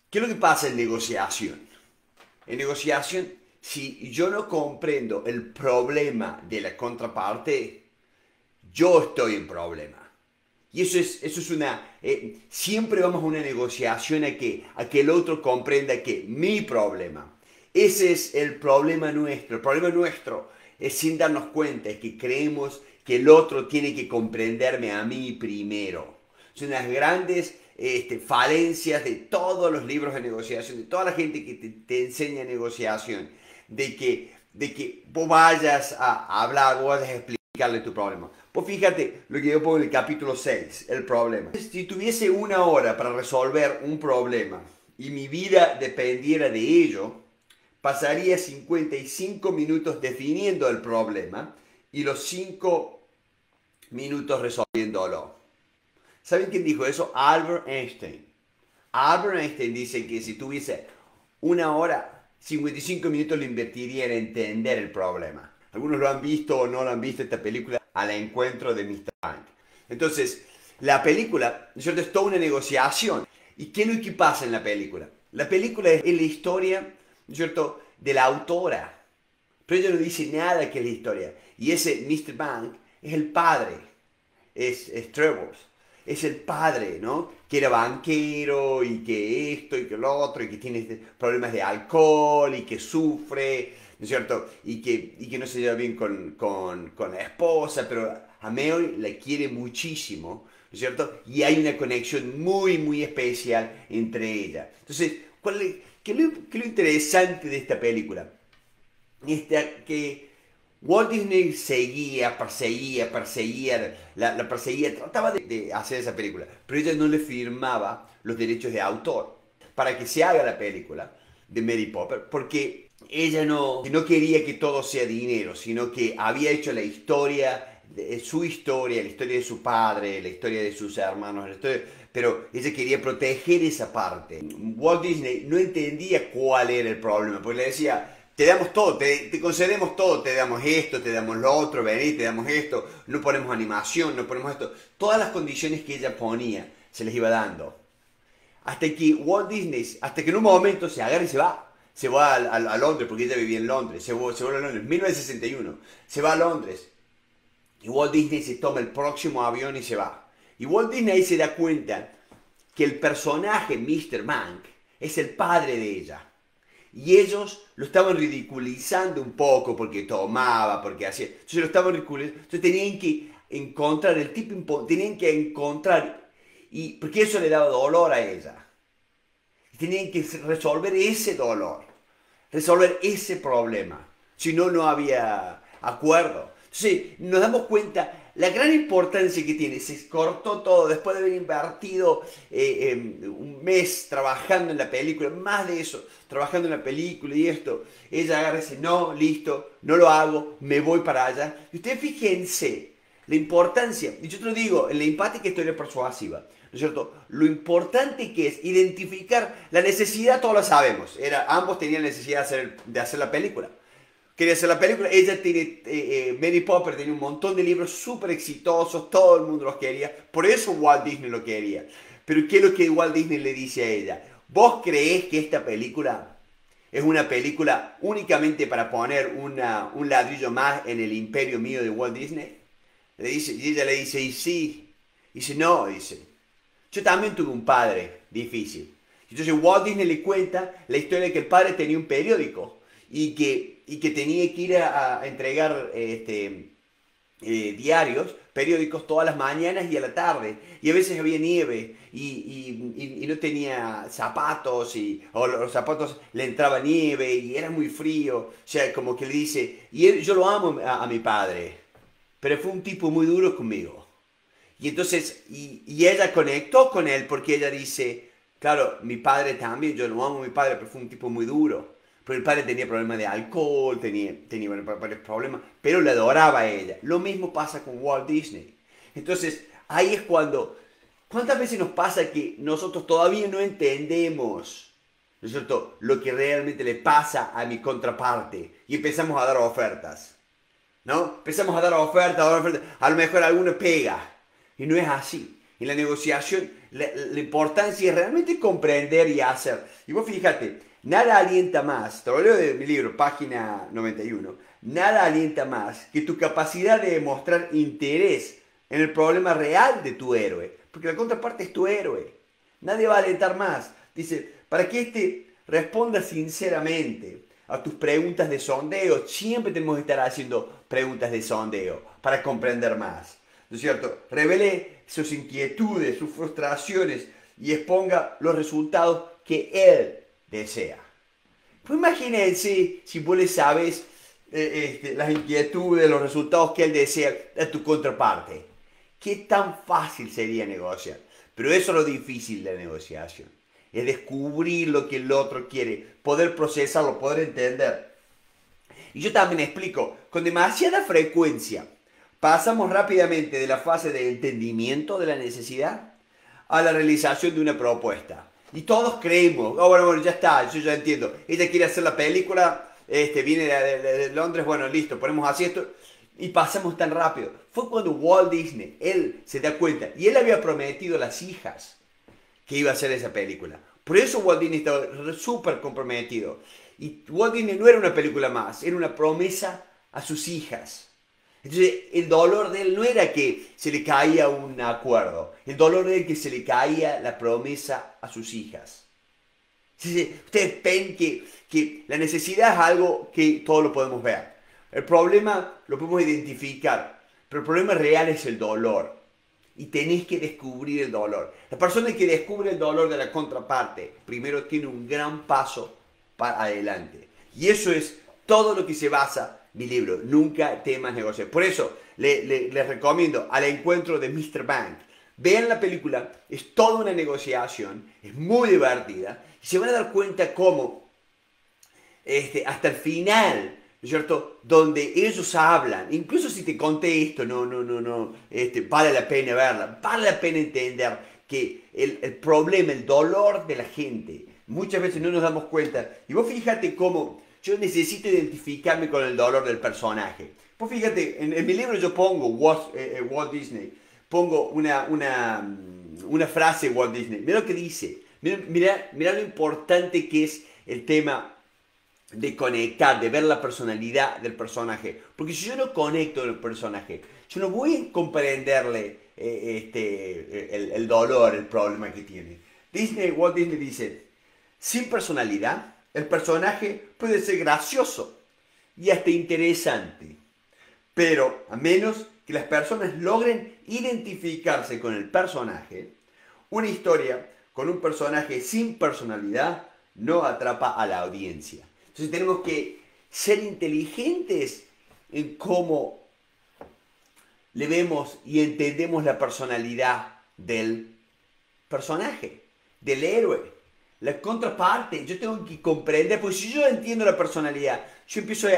¿Qué es lo que pasa en negociación? En negociación, si yo no comprendo el problema de la contraparte, yo estoy en problema. Y eso es una... siempre vamos a una negociación a que el otro comprenda que mi problema. Ese es el problema nuestro. El problema nuestro es sin darnos cuenta, es que creemos que el otro tiene que comprenderme a mí primero. Son las grandes falencias de todos los libros de negociación, de toda la gente que te enseña negociación, de que vos vayas a hablar, vos vayas a explicarle tu problema. Pues fíjate lo que yo pongo en el capítulo 6, el problema. Si tuviese una hora para resolver un problema y mi vida dependiera de ello, pasaría 55 minutos definiendo el problema y los 5 minutos resolviéndolo. ¿Saben quién dijo eso? Albert Einstein. Albert Einstein dice que si tuviese una hora, 55 minutos lo invertiría en entender el problema. Algunos lo han visto o no lo han visto, esta película, Al encuentro de Mr. Bank. Entonces, la película, ¿no es cierto?, es toda una negociación. ¿Y qué es lo que pasa en la película? La película es la historia, ¿no es cierto?, de la autora. Pero ella no dice nada que es la historia. Y ese Mr. Bank es el padre, es Trevor. Es el padre, ¿no? Que era banquero y que esto y que lo otro y que tiene problemas de alcohol y que sufre, ¿no es cierto? Y que no se lleva bien con la esposa, pero a Mary la quiere muchísimo, ¿no es cierto? Y hay una conexión muy, muy especial entre ellas. Entonces, ¿qué es lo interesante de esta película? Que Walt Disney perseguía, la perseguía, trataba de hacer esa película, pero ella no le firmaba los derechos de autor para que se haga la película de Mary Poppins, porque ella no quería que todo sea dinero, sino que había hecho la historia, su historia, la historia de su padre, la historia de sus hermanos, pero ella quería proteger esa parte. Walt Disney no entendía cuál era el problema, porque le decía: te damos todo, te concedemos todo, te damos esto, te damos lo otro, vení, te damos esto, no ponemos animación, no ponemos esto. Todas las condiciones que ella ponía se les iba dando. Hasta que en un momento se agarra y se va. Se va a Londres, porque ella vivía en Londres, se vuelve a Londres, 1961, se va a Londres. Y Walt Disney se toma el próximo avión y se va. Y Walt Disney se da cuenta que el personaje Mr. Bank es el padre de ella. Y ellos lo estaban ridiculizando un poco porque tomaba, porque hacía. Entonces lo estaban ridiculizando. Entonces tenían que encontrar el tipo, tenían que encontrar, y porque eso le daba dolor a ella. Y tenían que resolver ese dolor, resolver ese problema. Si no, no había acuerdo. Entonces nos damos cuenta la gran importancia que tiene. Se cortó todo después de haber invertido un mes trabajando en la película, más de eso, trabajando en la película y esto. Ella agarra y dice: no, listo, no lo hago, me voy para allá. Y ustedes fíjense la importancia, y yo te lo digo, en la empática historia persuasiva, ¿no es cierto? Lo importante que es identificar la necesidad, todos lo sabemos. Ambos tenían necesidad de hacer la película. Quería hacer la película. Ella tiene, Mary Poppins tenía un montón de libros súper exitosos, todo el mundo los quería, por eso Walt Disney lo quería. Pero ¿qué es lo que Walt Disney le dice a ella? ¿Vos creés que esta película es una película únicamente para poner un ladrillo más en el imperio mío de Walt Disney? Y ella le dice: y sí. Dice: no, dice, yo también tuve un padre difícil. Entonces Walt Disney le cuenta la historia de que el padre tenía un periódico y que tenía que ir a entregar diarios, periódicos todas las mañanas y a la tarde. Y a veces había nieve y no tenía zapatos, o los zapatos le entraba nieve y era muy frío. O sea, como que le dice, yo lo amo a mi padre, pero fue un tipo muy duro conmigo. Y entonces, y ella conectó con él porque ella dice: claro, mi padre también, yo no amo a mi padre, pero fue un tipo muy duro. Pero el padre tenía problemas de alcohol, tenía varios problemas, pero le adoraba a ella. Lo mismo pasa con Walt Disney. Entonces, ahí es cuando, ¿cuántas veces nos pasa que nosotros todavía no entendemos, ¿no es cierto?, lo que realmente le pasa a mi contraparte y empezamos a dar ofertas, ¿no? Empezamos a dar ofertas, a lo mejor alguno pega. Y no es así. En la negociación La importancia es realmente comprender y hacer. Y vos fíjate, nada alienta más, te lo leo de mi libro, página 91, nada alienta más que tu capacidad de demostrar interés en el problema real de tu héroe. Porque la contraparte es tu héroe. Nadie va a alentar más. Dice, para que éste responda sinceramente a tus preguntas de sondeo, siempre tenemos que estar haciendo preguntas de sondeo para comprender más. ¿No es cierto? Revele sus inquietudes, sus frustraciones y exponga los resultados que él desea. Pues imagínense si vos le sabes las inquietudes, los resultados que él desea a tu contraparte. ¿Qué tan fácil sería negociar? Pero eso es lo difícil de la negociación. Es descubrir lo que el otro quiere, poder procesarlo, poder entender. Y yo también explico, con demasiada frecuencia pasamos rápidamente de la fase de entendimiento de la necesidad a la realización de una propuesta. Y todos creemos, oh, bueno, ya está, yo ya entiendo. Ella quiere hacer la película, viene de Londres, bueno, listo, ponemos así esto. Y pasamos tan rápido. Fue cuando Walt Disney, él se da cuenta, y él había prometido a las hijas que iba a hacer esa película. Por eso Walt Disney estaba súper comprometido. Y Walt Disney no era una película más, era una promesa a sus hijas. Entonces el dolor de él no era que se le caía un acuerdo, el dolor de él que se le caía la promesa a sus hijas. Ustedes ven que la necesidad es algo que todos lo podemos ver. El problema lo podemos identificar, pero el problema real es el dolor. Y tenés que descubrir el dolor. La persona que descubre el dolor de la contraparte, primero tiene un gran paso para adelante. Y eso es todo lo que se basa mi libro, Nunca temas negociar. Por eso les recomiendo Al encuentro de Mr. Bank. Vean la película, es toda una negociación, es muy divertida. Y se van a dar cuenta cómo hasta el final, ¿no es cierto? Donde ellos hablan, incluso si te conté esto, vale la pena verla, vale la pena entender que el problema, el dolor de la gente, muchas veces no nos damos cuenta. Y vos fíjate cómo yo necesito identificarme con el dolor del personaje. Vos fíjate, en mi libro yo pongo Walt Disney, pongo una frase de Walt Disney, mira lo que dice, mira lo importante que es el tema de conectar, de ver la personalidad del personaje. Porque si yo no conecto con el personaje, yo no voy a comprenderle el dolor, el problema que tiene. Walt Disney dice, sin personalidad, el personaje puede ser gracioso y hasta interesante. Pero a menos que las personas logren identificarse con el personaje, una historia con un personaje sin personalidad no atrapa a la audiencia. Entonces tenemos que ser inteligentes en cómo le vemos y entendemos la personalidad del personaje, del héroe. La contraparte, yo tengo que comprender, porque si yo entiendo la personalidad, yo empiezo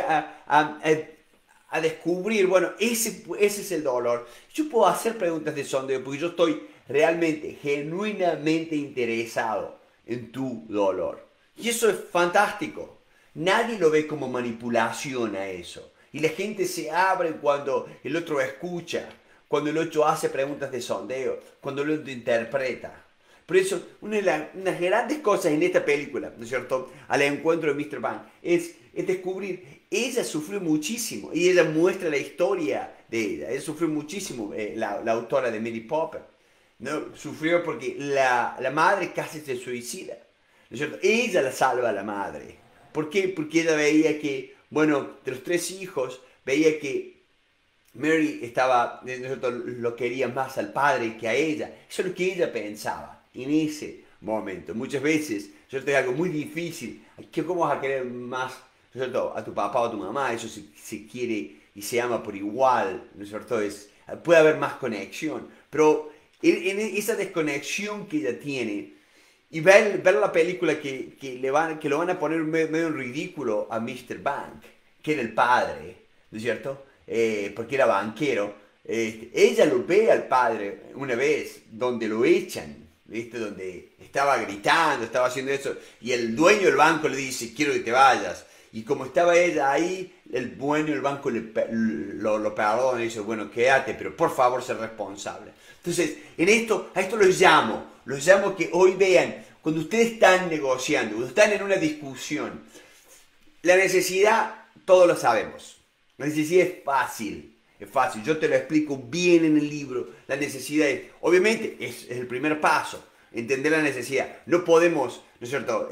a descubrir, bueno, ese es el dolor. Yo puedo hacer preguntas de sondeo, porque yo estoy realmente, genuinamente interesado en tu dolor. Y eso es fantástico. Nadie lo ve como manipulación a eso. Y la gente se abre cuando el otro escucha, cuando el otro hace preguntas de sondeo, cuando el otro interpreta. Por eso, una de las grandes cosas en esta película, ¿no es cierto?, al encuentro de Mr. Bank, es descubrir, ella sufrió muchísimo, y ella muestra la historia de ella. Ella sufrió muchísimo, la autora de Mary Poppins, ¿no? Sufrió porque la madre casi se suicida, ¿no es cierto? Ella la salva a la madre. ¿Por qué? Porque ella veía que, bueno, de los 3 hijos, veía que Mary estaba, ¿no es cierto?, lo quería más al padre que a ella. Eso es lo que ella pensaba en ese momento. Muchas veces, ¿cierto?, es algo muy difícil. ¿Cómo vas a querer más, ¿no es cierto?, a tu papá o a tu mamá? Eso se quiere y se ama por igual, ¿no es cierto? Puede haber más conexión, pero en esa desconexión que ella tiene, y ver la película que lo van a poner medio en ridículo a Mr. Bank, que era el padre, ¿no es cierto? Porque era banquero. Ella lo ve al padre una vez, donde lo echan, ¿viste? Donde estaba gritando, estaba haciendo eso, y el dueño del banco le dice, quiero que te vayas. Y como estaba ella ahí, el dueño del banco lo perdona y dice, bueno, quédate, pero por favor sé responsable. Entonces, a esto los llamo que hoy vean, cuando ustedes están negociando, cuando están en una discusión, la necesidad, todos lo sabemos. La necesidad es fácil, yo te lo explico bien en el libro. La necesidad es, obviamente, es el primer paso, entender la necesidad. No podemos, ¿no es cierto?,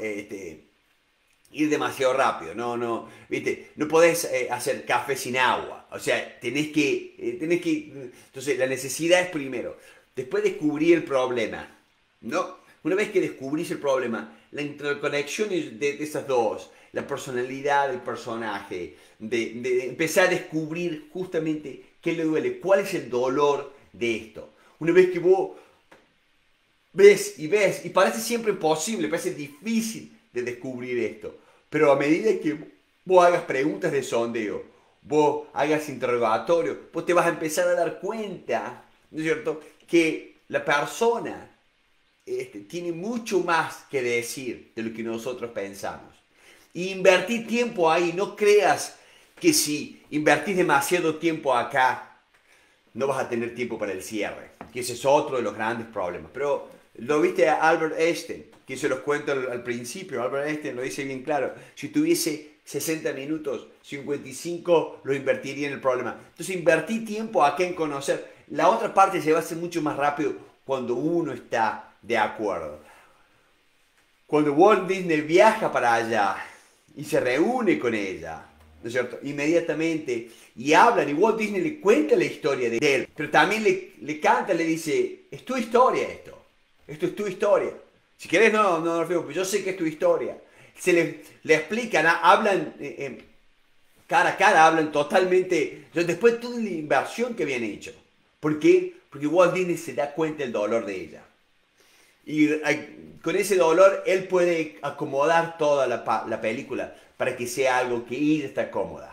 ir demasiado rápido, ¿viste? No podés hacer café sin agua, o sea, entonces la necesidad es primero, después descubrir el problema, ¿no? Una vez que descubrís el problema, la interconexión de esas dos, la personalidad del personaje, de empezar a descubrir justamente qué le duele, cuál es el dolor de esto. Una vez que vos ves, y parece siempre imposible, parece difícil de descubrir esto, pero a medida que vos hagas preguntas de sondeo, vos hagas interrogatorio, vos te vas a empezar a dar cuenta, ¿no es cierto?, que la persona tiene mucho más que decir de lo que nosotros pensamos. Y invertir tiempo ahí, no creas que si invertís demasiado tiempo acá, no vas a tener tiempo para el cierre, que ese es otro de los grandes problemas. Pero lo viste a Albert Einstein, que se los cuento al principio. Albert Einstein lo dice bien claro: si tuviese 60 minutos, 55 lo invertiría en el problema. Entonces invertí tiempo acá en conocer. La otra parte se va a hacer mucho más rápido cuando uno está de acuerdo. Cuando Walt Disney viaja para allá y se reúne con ella, ¿no es cierto?, inmediatamente, y hablan, y Walt Disney le cuenta la historia de él, pero también le canta, le dice, es tu historia esto es tu historia. Si querés no, pero yo sé que es tu historia. Le explican, hablan cara a cara, hablan totalmente, después de toda la inversión que habían hecho. ¿Por qué? Porque Walt Disney se da cuenta del dolor de ella. Y con ese dolor él puede acomodar toda la película para que sea algo que ella está cómoda.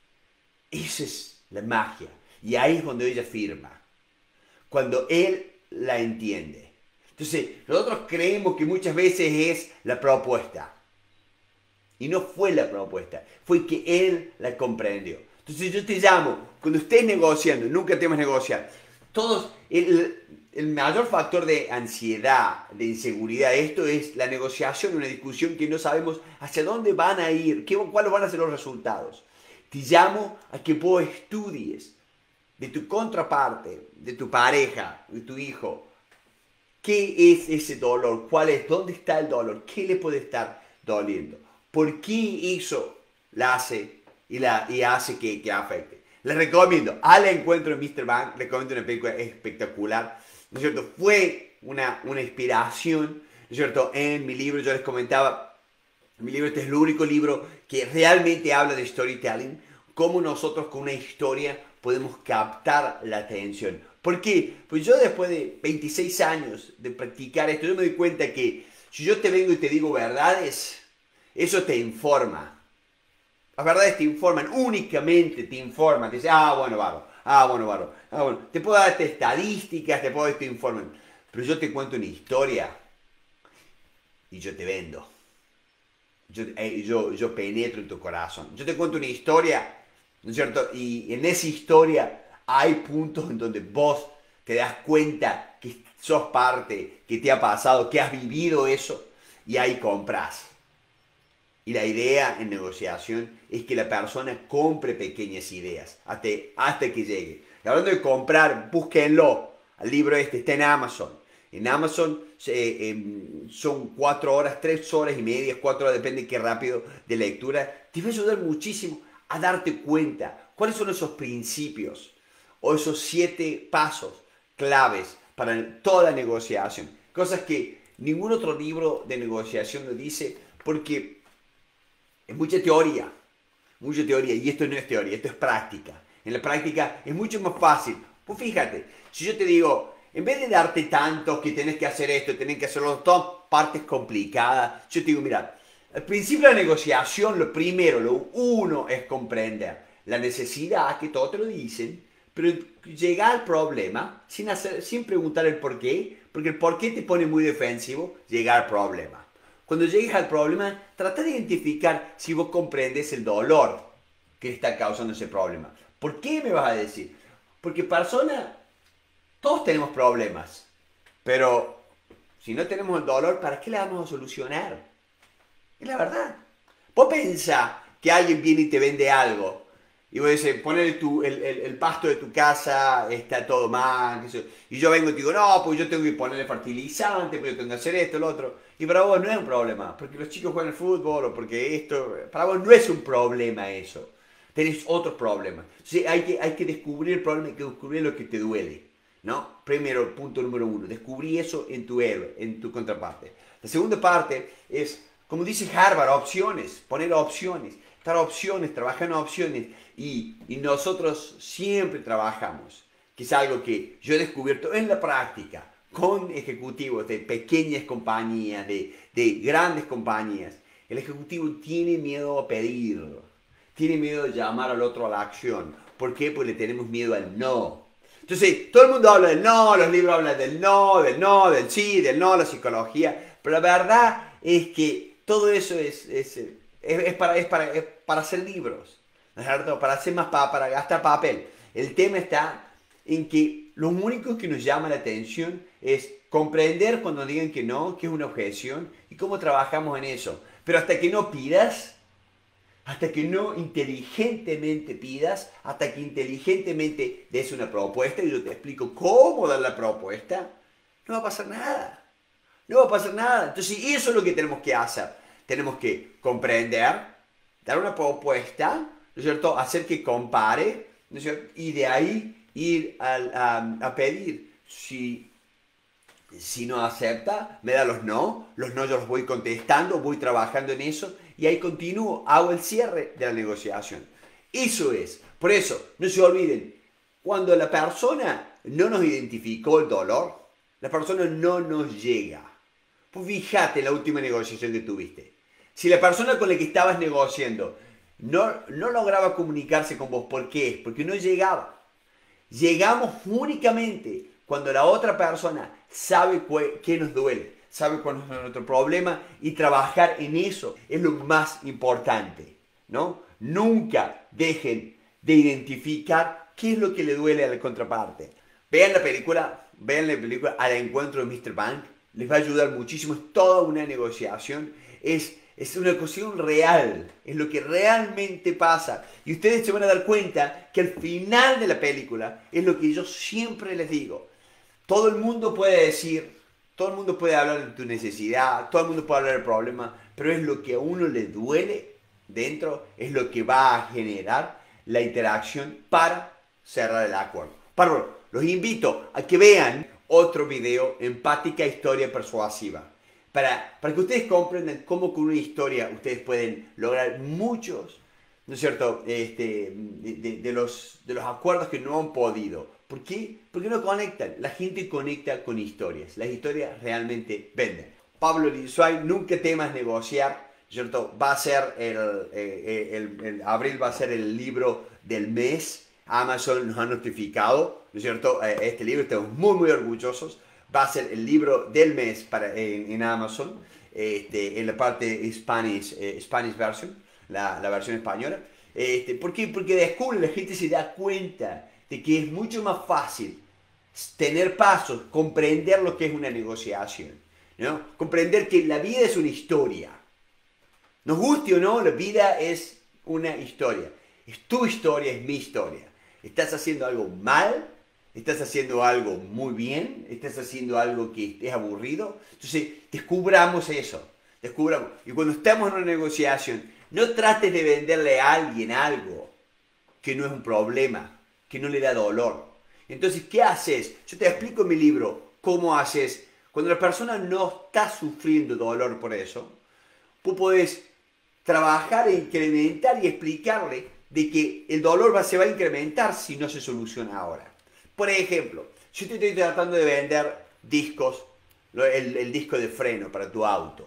Esa es la magia. Y ahí es cuando ella firma. Cuando él la entiende. Entonces, nosotros creemos que muchas veces es la propuesta. Y no fue la propuesta. Fue que él la comprendió. Entonces yo te llamo, cuando estés negociando, nunca temas negociar. Todos, el mayor factor de ansiedad, de inseguridad, esto es la negociación, una discusión que no sabemos hacia dónde van a ir, cuáles van a ser los resultados. Te llamo a que vos estudies de tu contraparte, de tu pareja, de tu hijo, qué es ese dolor, dónde está el dolor, qué le puede estar doliendo, por qué eso la hace y hace que afecte. Les recomiendo, al encuentro de Mr. Bank, recomiendo una película espectacular, ¿no es cierto? Fue una inspiración, ¿no es cierto? En mi libro yo les comentaba, mi libro este es el único libro que realmente habla de storytelling, cómo nosotros con una historia podemos captar la atención. ¿Por qué? Pues yo después de 26 años de practicar esto, yo me doy cuenta que si yo te vengo y te digo verdades, eso te informa. Las verdades te informan, únicamente te informan. Te dicen, bueno, bárbaro. Te puedo dar estadísticas, te puedo dar este informe. Pero yo te cuento una historia y yo te vendo. Yo penetro en tu corazón. Yo te cuento una historia, ¿no es cierto? Y en esa historia hay puntos en donde vos te das cuenta que sos parte, que te ha pasado, que has vivido eso, y ahí compras. Y la idea en negociación es que la persona compre pequeñas ideas hasta que llegue. Y hablando de comprar, búsquenlo. El libro está en Amazon. En Amazon son 4 horas, 3 horas y media, 4 horas, depende de qué rápido de lectura. Te va a ayudar muchísimo a darte cuenta cuáles son esos principios o esos 7 pasos claves para toda negociación. Cosas que ningún otro libro de negociación lo dice porque es mucha teoría, y esto no es teoría, esto es práctica. En la práctica es mucho más fácil. Pues fíjate, si yo te digo, en vez de darte tanto que tenés que hacer esto, tenés que hacerlo, todas partes complicadas, yo te digo, mira, al principio de la negociación, lo primero, lo uno es comprender la necesidad, que todos te lo dicen, pero llegar al problema sin preguntar el por qué, porque el por qué te pone muy defensivo, llegar al problema. Cuando llegues al problema, trata de identificar si vos comprendes el dolor que está causando ese problema. ¿Por qué me vas a decir? Porque todos tenemos problemas, pero si no tenemos el dolor, ¿para qué le vamos a solucionar? Es la verdad. Vos pensás que alguien viene y te vende algo y vos decís, ponele el pasto de tu casa, está todo mal, y yo vengo y te digo, no, pues yo tengo que ponerle fertilizante, pues yo tengo que hacer esto, lo otro. Y para vos no es un problema, porque los chicos juegan al fútbol o porque esto, para vos no es un problema eso. Tenés otros problemas. Entonces hay que descubrir el problema, hay que descubrir lo que te duele, ¿no? Primero, punto número uno, descubrí eso en tu héroe, en tu contraparte. La segunda parte es, como dice Harvard, opciones, poner opciones, dar opciones, trabajar en opciones. Y nosotros siempre trabajamos, que es algo que yo he descubierto en la práctica, con ejecutivos de pequeñas compañías, de grandes compañías. El ejecutivo tiene miedo a pedir, tiene miedo de llamar al otro a la acción. ¿Por qué? Porque le tenemos miedo al no. Entonces, todo el mundo habla del no, los libros hablan del no, del sí, del no, la psicología. Pero la verdad es que todo eso es para hacer libros, ¿no es cierto? Para hacer para gastar papel. El tema está en que lo único que nos llama la atención es comprender cuando digan que no, que es una objeción y cómo trabajamos en eso. Pero hasta que no pidas, hasta que no inteligentemente pidas, hasta que inteligentemente des una propuesta y yo te explico cómo dar la propuesta, no va a pasar nada. No va a pasar nada. Entonces eso es lo que tenemos que hacer. Tenemos que comprender, dar una propuesta, ¿no es cierto? Hacer que compare, ¿no es cierto? Y de ahí ir a pedir. Si no acepta, me da los no yo los voy contestando, voy trabajando en eso y ahí continúo, hago el cierre de la negociación. Eso es. Por eso, no se olviden, cuando la persona no nos identificó el dolor, la persona no nos llega. Pues fíjate la última negociación que tuviste. Si la persona con la que estabas negociando no lograba comunicarse con vos, ¿por qué? Porque no llegaba. Llegamos únicamente cuando la otra persona sabe qué nos duele, sabe cuál es nuestro problema y trabajar en eso es lo más importante, ¿no? Nunca dejen de identificar qué es lo que le duele a la contraparte. Vean la película Al encuentro de Mr. Bank, les va a ayudar muchísimo, es toda una negociación, es una cuestión real, es lo que realmente pasa. Y ustedes se van a dar cuenta que al final de la película es lo que yo siempre les digo. Todo el mundo puede decir, todo el mundo puede hablar de tu necesidad, todo el mundo puede hablar del problema, pero es lo que a uno le duele dentro, es lo que va a generar la interacción para cerrar el acuerdo. Los invito a que vean otro video, Empática Historia Persuasiva, para que ustedes comprendan cómo con una historia ustedes pueden lograr muchos, ¿no es cierto?, de los acuerdos que no han podido. ¿Por qué? Porque no conectan. La gente conecta con historias. Las historias realmente venden. Pablo Linsuay, nunca temas negociar, ¿cierto? Va a ser abril va a ser el libro del mes. Amazon nos ha notificado, ¿no es cierto? Este libro, estamos muy, muy orgullosos. Va a ser el libro del mes en Amazon, en la parte Spanish version, la versión española. ¿Por qué? Porque descubre, la gente se da cuenta de que es mucho más fácil tener pasos, comprender lo que es una negociación, ¿no? Comprender que la vida es una historia. Nos guste o no, la vida es una historia. Es tu historia, es mi historia. Estás haciendo algo mal, estás haciendo algo muy bien, estás haciendo algo que es aburrido. Entonces, descubramos eso. Descubramos. Y cuando estamos en una negociación, no trates de venderle a alguien algo que no es un problema, que no le da dolor. Entonces, ¿qué haces? Yo te explico en mi libro cómo haces. Cuando la persona no está sufriendo dolor por eso, tú puedes trabajar e incrementar y explicarle de que el dolor se va a incrementar si no se soluciona ahora. Por ejemplo, yo te estoy tratando de vender discos, el disco de freno para tu auto.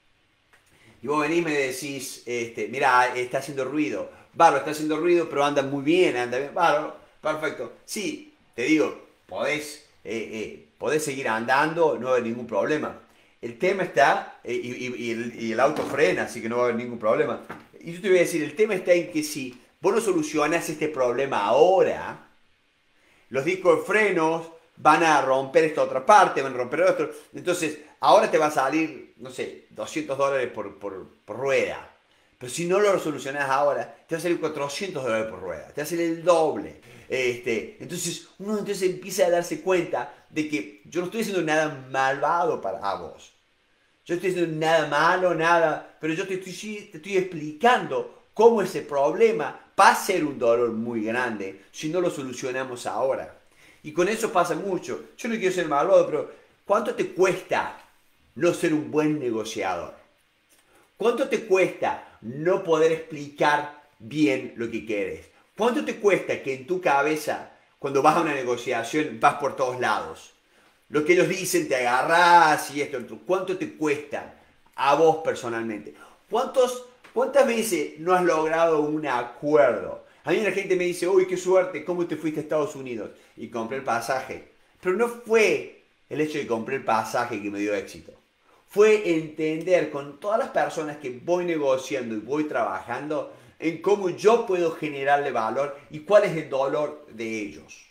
Y vos venís y me decís, mira, está haciendo ruido. Bárbaro, está haciendo ruido, pero anda muy bien, anda bien. Bárbaro, perfecto. Sí, te digo, podés seguir andando, no hay ningún problema. el tema está, y el auto frena, así que no va a haber ningún problema. Y yo te voy a decir, el tema está en que si vos no solucionas este problema ahora, los discos de frenos van a romper esta otra parte, van a romper otro. Entonces, ahora te va a salir, no sé, $200 por rueda. Pero si no lo solucionas ahora, te va a salir $400 por rueda. Te va a salir el doble. Entonces, uno entonces empieza a darse cuenta de que yo no estoy haciendo nada malvado para vos. Yo no estoy haciendo nada malo, nada. Pero yo te estoy explicando cómo ese problema va a ser un dolor muy grande si no lo solucionamos ahora. Y con eso pasa mucho. Yo no quiero ser malvado, pero ¿cuánto te cuesta no ser un buen negociador? ¿Cuánto te cuesta no poder explicar bien lo que quieres? ¿Cuánto te cuesta que en tu cabeza, cuando vas a una negociación, vas por todos lados? Lo que ellos dicen, te agarras y esto. ¿Cuánto te cuesta a vos personalmente? ¿Cuántas veces no has logrado un acuerdo? A mí la gente me dice, uy, qué suerte, ¿cómo te fuiste a Estados Unidos? Y compré el pasaje. Pero no fue el hecho de comprar el pasaje que me dio éxito. Fue entender con todas las personas que voy negociando y voy trabajando en cómo yo puedo generarle valor y cuál es el dolor de ellos.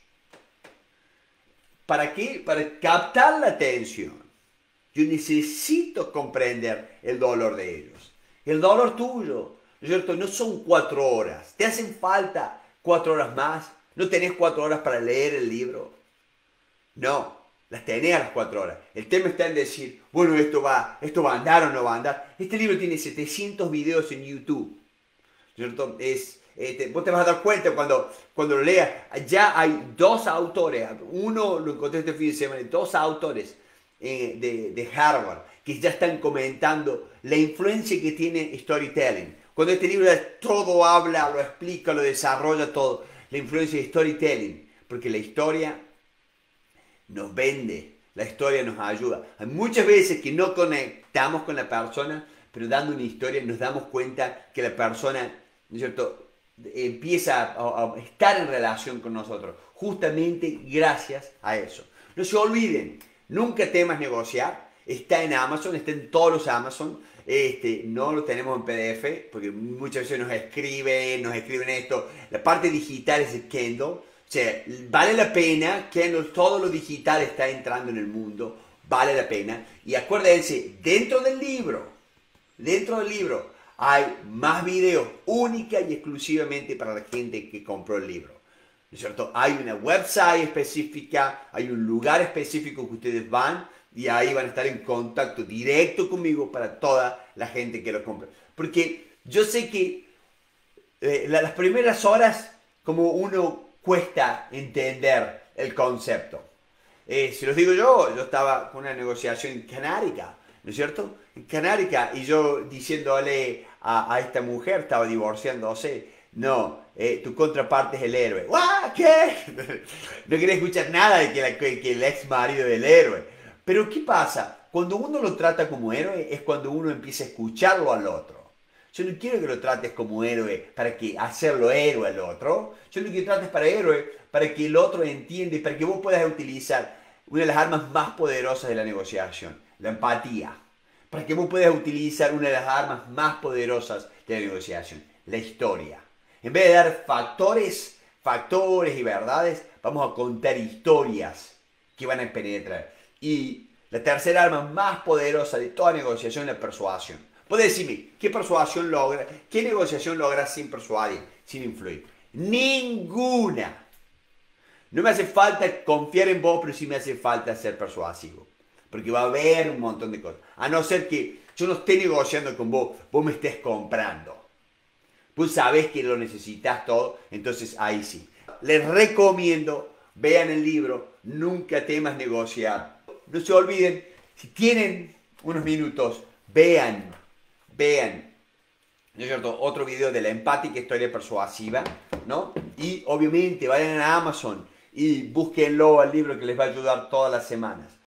¿Para qué? Para captar la atención. Yo necesito comprender el dolor de ellos. El dolor tuyo, ¿no es cierto? No son 4 horas. ¿Te hacen falta 4 horas más? ¿No tenés 4 horas para leer el libro? No, las tenés a las 4 horas. El tema está en decir, bueno, esto va a andar o no va a andar. Este libro tiene 700 videos en YouTube. ¿No es cierto? Vos te vas a dar cuenta cuando lo leas. Ya hay 2 autores. Uno lo encontré este fin de semana. 2 autores de Harvard que ya están comentando la influencia que tiene storytelling. Cuando este libro todo habla, lo explica, lo desarrolla todo. La influencia de storytelling. Porque la historia nos vende, la historia nos ayuda. Hay muchas veces que no conectamos con la persona, pero dando una historia nos damos cuenta que la persona, ¿no es cierto?, empieza a estar en relación con nosotros, justamente gracias a eso. No se olviden, nunca temas negociar, está en Amazon, está en todos los Amazon, no lo tenemos en PDF, porque muchas veces nos escriben esto, la parte digital es el Kindle. O sea, vale la pena, Kindle, todo lo digital está entrando en el mundo, vale la pena. Y acuérdense, dentro del libro, hay más videos única y exclusivamente para la gente que compró el libro. ¿No es cierto? Hay una website específica, hay un lugar específico que ustedes van y ahí van a estar en contacto directo conmigo para toda la gente que lo compra. Porque yo sé que las primeras horas, como uno cuesta entender el concepto. Si los digo yo estaba con una negociación en Canárica, ¿no es cierto? En Canárica, y yo diciéndole a esta mujer, estaba divorciándose, no, tu contraparte es el héroe. ¿What? ¿Qué? No quería escuchar nada de que el ex marido del héroe. Pero ¿qué pasa? Cuando uno lo trata como héroe es cuando uno empieza a escucharlo al otro. Yo no quiero que lo trates como héroe para que hacerlo héroe al otro. Yo lo que trates para héroe para que el otro entienda y para que vos puedas utilizar una de las armas más poderosas de la negociación, la empatía. Para que vos puedas utilizar una de las armas más poderosas de la negociación, la historia. En vez de dar factores y verdades, vamos a contar historias que van a penetrar. Y la tercera arma más poderosa de toda negociación es la persuasión. Puedes decirme, ¿qué negociación logras sin persuadir, sin influir? Ninguna. No me hace falta confiar en vos, pero sí me hace falta ser persuasivo. Porque va a haber un montón de cosas. A no ser que yo no esté negociando con vos, vos me estés comprando. Vos sabés que lo necesitas todo, entonces ahí sí. Les recomiendo, vean el libro, Nunca temas negociar. No se olviden, si tienen unos minutos, vean, ¿no es cierto?, otro video de la empática historia persuasiva, ¿no? Y obviamente vayan a Amazon y búsquenlo al libro que les va a ayudar todas las semanas.